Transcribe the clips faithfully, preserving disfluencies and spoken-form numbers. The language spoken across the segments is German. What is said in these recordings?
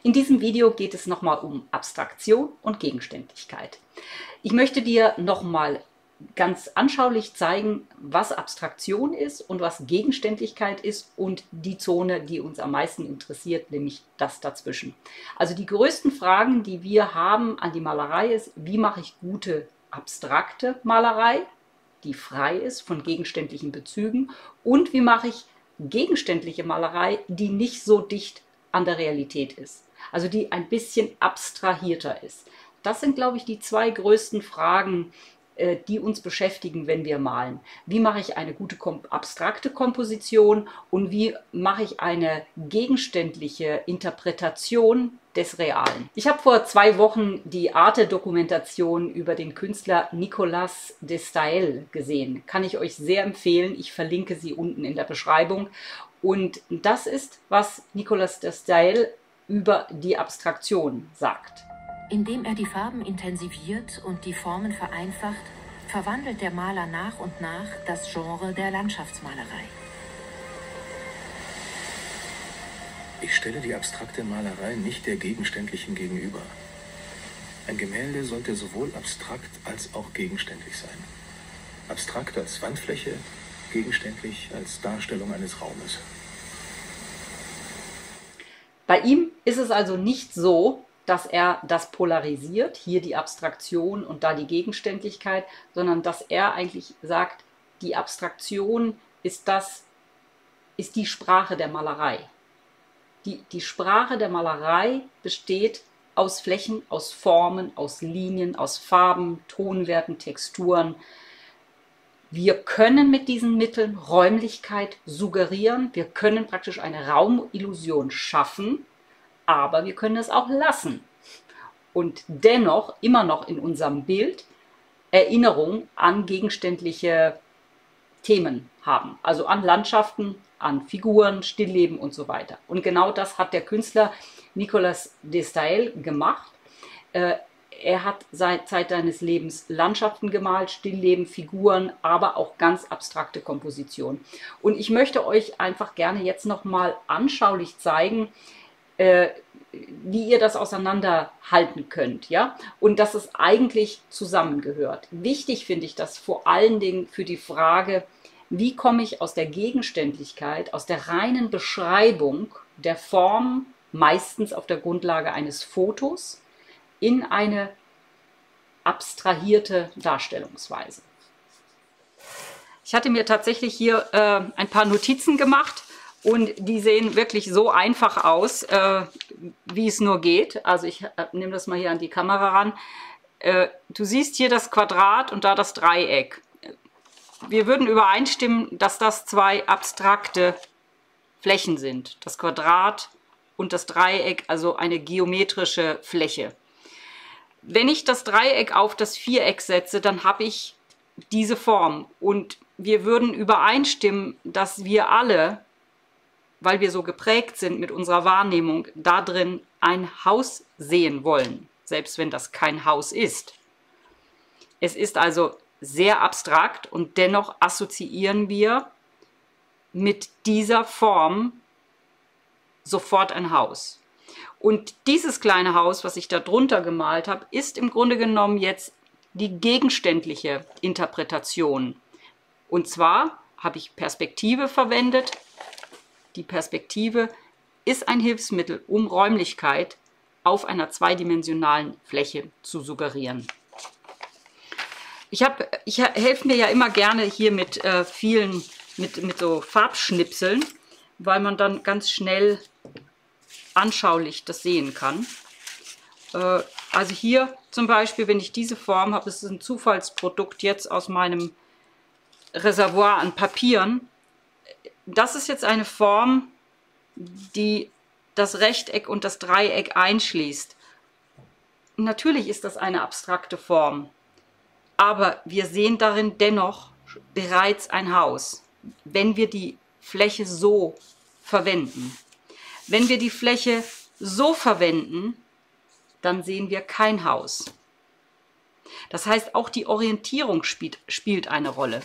In diesem Video geht es nochmal um Abstraktion und Gegenständlichkeit. Ich möchte dir nochmal ganz anschaulich zeigen, was Abstraktion ist und was Gegenständlichkeit ist und die Zone, die uns am meisten interessiert, nämlich das dazwischen. Also die größten Fragen, die wir haben an die Malerei ist, wie mache ich gute abstrakte Malerei, die frei ist von gegenständlichen Bezügen, und wie mache ich gegenständliche Malerei, die nicht so dicht an der Realität ist, also die ein bisschen abstrahierter ist. Das sind, glaube ich, die zwei größten Fragen, die uns beschäftigen, wenn wir malen. Wie mache ich eine gute abstrakte Komposition und wie mache ich eine gegenständliche Interpretation des Realen? Ich habe vor zwei Wochen die Arte-Dokumentation über den Künstler Nicolas de Staël gesehen. Kann ich euch sehr empfehlen. Ich verlinke sie unten in der Beschreibung. Und das ist, was Nicolas de Staël über die Abstraktion sagt. Indem er die Farben intensiviert und die Formen vereinfacht, verwandelt der Maler nach und nach das Genre der Landschaftsmalerei. Ich stelle die abstrakte Malerei nicht der gegenständlichen gegenüber. Ein Gemälde sollte sowohl abstrakt als auch gegenständlich sein. Abstrakt als Wandfläche, gegenständlich als Darstellung eines Raumes. Bei ihm ist es also nicht so, dass er das polarisiert, hier die Abstraktion und da die Gegenständlichkeit, sondern dass er eigentlich sagt, die Abstraktion ist das, ist die Sprache der Malerei. Die, die Sprache der Malerei besteht aus Flächen, aus Formen, aus Linien, aus Farben, Tonwerten, Texturen. Wir können mit diesen Mitteln Räumlichkeit suggerieren, wir können praktisch eine Raumillusion schaffen, aber wir können es auch lassen und dennoch immer noch in unserem Bild Erinnerung an gegenständliche Themen haben, also an Landschaften, an Figuren, Stillleben und so weiter. Und genau das hat der Künstler Nicolas de Staël gemacht. Er hat seit Zeit seines Lebens Landschaften gemalt, Stillleben, Figuren, aber auch ganz abstrakte Kompositionen. Und ich möchte euch einfach gerne jetzt nochmal anschaulich zeigen, Äh, wie ihr das auseinanderhalten könnt, ja, und dass es eigentlich zusammengehört. Wichtig finde ich das vor allen Dingen für die Frage, wie komme ich aus der Gegenständlichkeit, aus der reinen Beschreibung der Form, meistens auf der Grundlage eines Fotos, in eine abstrahierte Darstellungsweise. Ich hatte mir tatsächlich hier äh, ein paar Notizen gemacht. Und die sehen wirklich so einfach aus, äh, wie es nur geht. Also ich äh, nehme das mal hier an die Kamera ran. Äh, du siehst hier das Quadrat und da das Dreieck. Wir würden übereinstimmen, dass das zwei abstrakte Flächen sind. Das Quadrat und das Dreieck, also eine geometrische Fläche. Wenn ich das Dreieck auf das Viereck setze, dann habe ich diese Form. Und wir würden übereinstimmen, dass wir alle, weil wir so geprägt sind mit unserer Wahrnehmung, da drin ein Haus sehen wollen, selbst wenn das kein Haus ist. Es ist also sehr abstrakt und dennoch assoziieren wir mit dieser Form sofort ein Haus. Und dieses kleine Haus, was ich da drunter gemalt habe, ist im Grunde genommen jetzt die gegenständliche Interpretation. Und zwar habe ich Perspektive verwendet. Die Perspektive ist ein Hilfsmittel, um Räumlichkeit auf einer zweidimensionalen Fläche zu suggerieren. Ich, hab, ich helfe mir ja immer gerne hier mit äh, vielen, mit, mit so Farbschnipseln, weil man dann ganz schnell anschaulich das sehen kann. Äh, also hier zum Beispiel, wenn ich diese Form habe, das ist ein Zufallsprodukt jetzt aus meinem Reservoir an Papieren. Das ist jetzt eine Form, die das Rechteck und das Dreieck einschließt. Natürlich ist das eine abstrakte Form, aber wir sehen darin dennoch bereits ein Haus, wenn wir die Fläche so verwenden. Wenn wir die Fläche so verwenden, dann sehen wir kein Haus. Das heißt, auch die Orientierung spielt, spielt eine Rolle.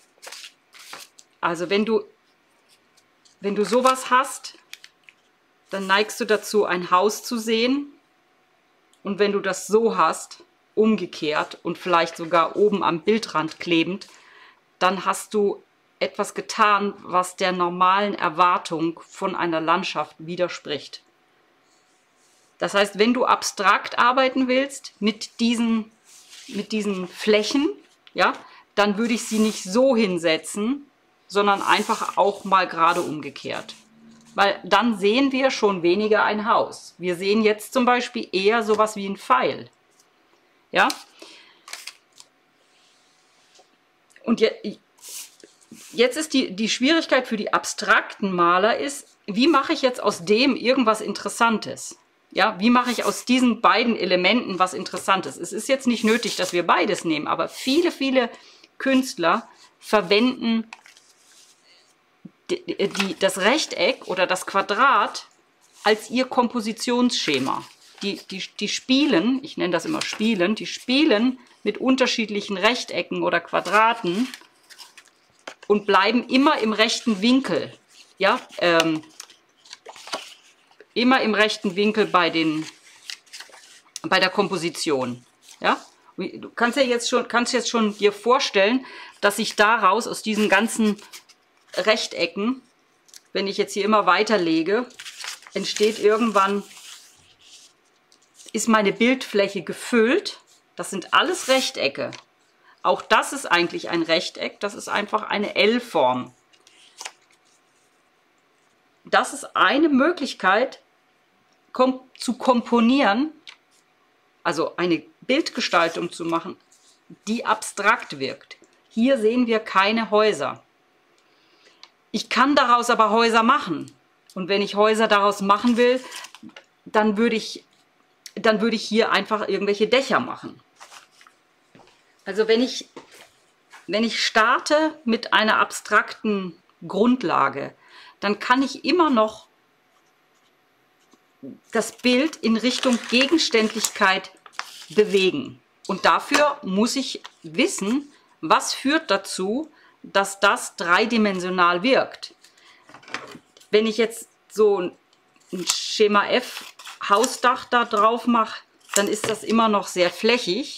Also wenn du, wenn du sowas hast, dann neigst du dazu, ein Haus zu sehen. Und wenn du das so hast, umgekehrt und vielleicht sogar oben am Bildrand klebend, dann hast du etwas getan, was der normalen Erwartung von einer Landschaft widerspricht. Das heißt, wenn du abstrakt arbeiten willst mit diesen, mit diesen Flächen, ja, dann würde ich sie nicht so hinsetzen, sondern einfach auch mal gerade umgekehrt. Weil dann sehen wir schon weniger ein Haus. Wir sehen jetzt zum Beispiel eher sowas wie ein Pfeil. Ja? Und jetzt ist die, die Schwierigkeit für die abstrakten Maler ist, wie mache ich jetzt aus dem irgendwas Interessantes? Ja, wie mache ich aus diesen beiden Elementen was Interessantes? Es ist jetzt nicht nötig, dass wir beides nehmen, aber viele, viele Künstler verwenden die, die, das Rechteck oder das Quadrat als ihr Kompositionsschema. Die, die, die spielen, ich nenne das immer spielen, die spielen mit unterschiedlichen Rechtecken oder Quadraten und bleiben immer im rechten Winkel. Ja, ähm, immer im rechten Winkel bei, den, bei der Komposition. Ja? Du kannst ja jetzt schon, kannst jetzt schon dir vorstellen, dass sich daraus aus diesen ganzen Rechtecken, wenn ich jetzt hier immer weiterlege, entsteht irgendwann, ist meine Bildfläche gefüllt. Das sind alles Rechtecke. Auch das ist eigentlich ein Rechteck, das ist einfach eine L-Form. Das ist eine Möglichkeit, kom zu komponieren, also eine Bildgestaltung zu machen, die abstrakt wirkt. Hier sehen wir keine Häuser. Ich kann daraus aber Häuser machen. Und wenn ich Häuser daraus machen will, dann würde ich, dann würde ich hier einfach irgendwelche Dächer machen. Also wenn ich, wenn ich starte mit einer abstrakten Grundlage, dann kann ich immer noch das Bild in Richtung Gegenständlichkeit bewegen. Und dafür muss ich wissen, was führt dazu, dass das dreidimensional wirkt. Wenn ich jetzt so ein Schema F Hausdach da drauf mache, dann ist das immer noch sehr flächig.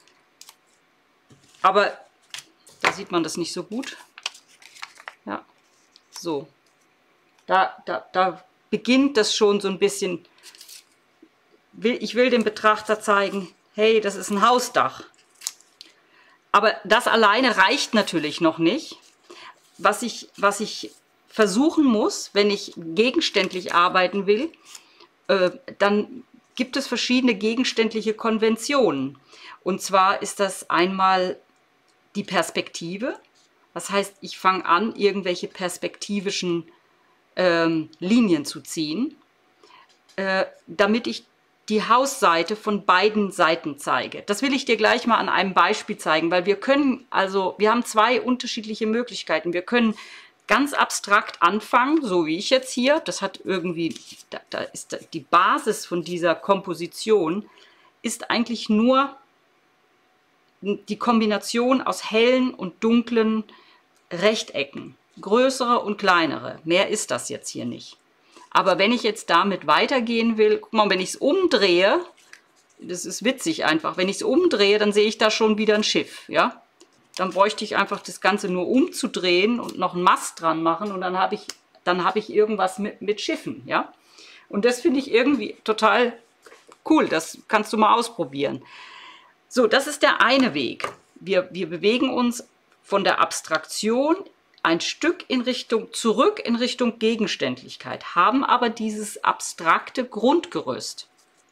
Aber da sieht man das nicht so gut. Ja, so. Da, da, da beginnt das schon so ein bisschen. Ich will dem Betrachter zeigen, hey, das ist ein Hausdach. Aber das alleine reicht natürlich noch nicht. Was ich, was ich versuchen muss, wenn ich gegenständlich arbeiten will, äh, dann gibt es verschiedene gegenständliche Konventionen. Und zwar ist das einmal die Perspektive. Das heißt, ich fange an, irgendwelche perspektivischen ähm, Linien zu ziehen, äh, damit ich die Hausseite von beiden Seiten zeige. Das will ich dir gleich mal an einem Beispiel zeigen, weil wir können, also wir haben zwei unterschiedliche Möglichkeiten. Wir können ganz abstrakt anfangen, so wie ich jetzt hier. Das hat irgendwie, da, da ist die Basis von dieser Komposition ist eigentlich nur die Kombination aus hellen und dunklen Rechtecken, größere und kleinere. Mehr ist das jetzt hier nicht. Aber wenn ich jetzt damit weitergehen will, guck mal, wenn ich es umdrehe, das ist witzig einfach, wenn ich es umdrehe, dann sehe ich da schon wieder ein Schiff, ja. Dann bräuchte ich einfach das Ganze nur umzudrehen und noch einen Mast dran machen und dann habe ich, dann habe ich irgendwas mit, mit Schiffen, ja. Und das finde ich irgendwie total cool, das kannst du mal ausprobieren. So, das ist der eine Weg. Wir, wir bewegen uns von der Abstraktion ein Stück in Richtung, zurück in Richtung Gegenständlichkeit, haben aber dieses abstrakte Grundgerüst.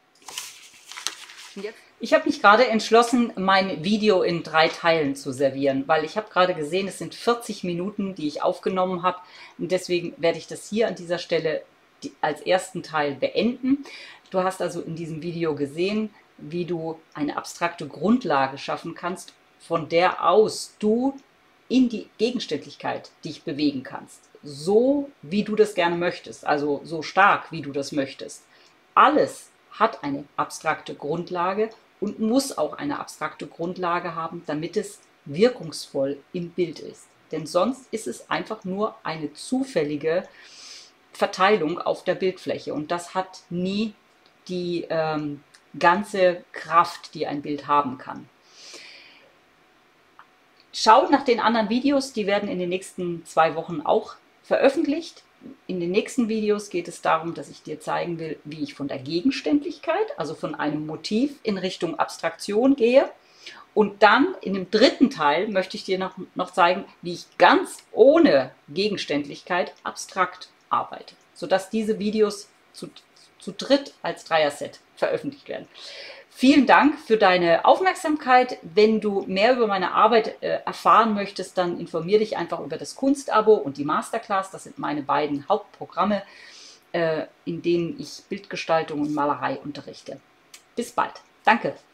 Ich habe mich gerade entschlossen, mein Video in drei Teilen zu servieren, weil ich habe gerade gesehen, es sind vierzig Minuten, die ich aufgenommen habe. Und deswegen werde ich das hier an dieser Stelle als ersten Teil beenden. Du hast also in diesem Video gesehen, wie du eine abstrakte Grundlage schaffen kannst, von der aus du in die Gegenständlichkeit dich bewegen kannst. So, wie du das gerne möchtest, also so stark, wie du das möchtest. Alles hat eine abstrakte Grundlage und muss auch eine abstrakte Grundlage haben, damit es wirkungsvoll im Bild ist. Denn sonst ist es einfach nur eine zufällige Verteilung auf der Bildfläche und das hat nie die ähm, ganze Kraft, die ein Bild haben kann. Schaut nach den anderen Videos, die werden in den nächsten zwei Wochen auch veröffentlicht. In den nächsten Videos geht es darum, dass ich dir zeigen will, wie ich von der Gegenständlichkeit, also von einem Motiv in Richtung Abstraktion gehe. Und dann in dem dritten Teil möchte ich dir noch, noch zeigen, wie ich ganz ohne Gegenständlichkeit abstrakt arbeite, sodass diese Videos zu, zu dritt als Dreier-Set veröffentlicht werden. Vielen Dank für deine Aufmerksamkeit. Wenn du mehr über meine Arbeit äh, erfahren möchtest, dann informiere dich einfach über das Kunstabo und die Masterclass. Das sind meine beiden Hauptprogramme, äh, in denen ich Bildgestaltung und Malerei unterrichte. Bis bald. Danke.